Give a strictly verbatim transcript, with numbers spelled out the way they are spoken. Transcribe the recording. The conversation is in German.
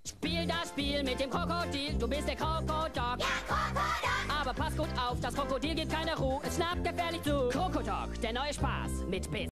Spiel das Spiel mit dem Krokodil, du bist der Krokodok. Ja, Krokodok! Aber pass gut auf, das Krokodil gibt keine Ruhe, es schnappt gefährlich zu. Krokodok, der neue Spaß mit Biss.